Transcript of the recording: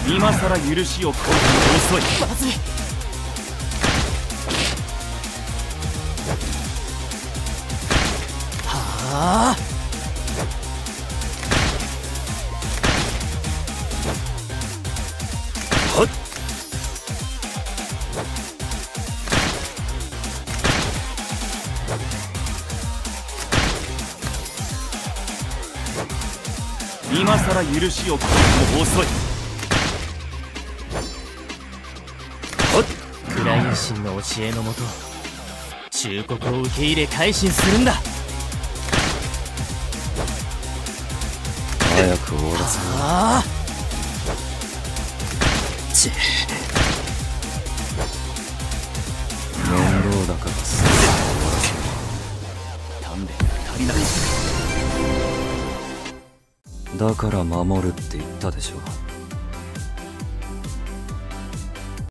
今さら許しを請うの遅い。 まずい。はあ。 はっ。今さら許しを請うの遅い。はっ。 クライン神の教えのもと忠告を受け入れ改心するんだ。 早く終わらせろ。 ああ。ち面倒だからすぐ終わらせろ。鍛錬が足りない。だから守るって言ったでしょ。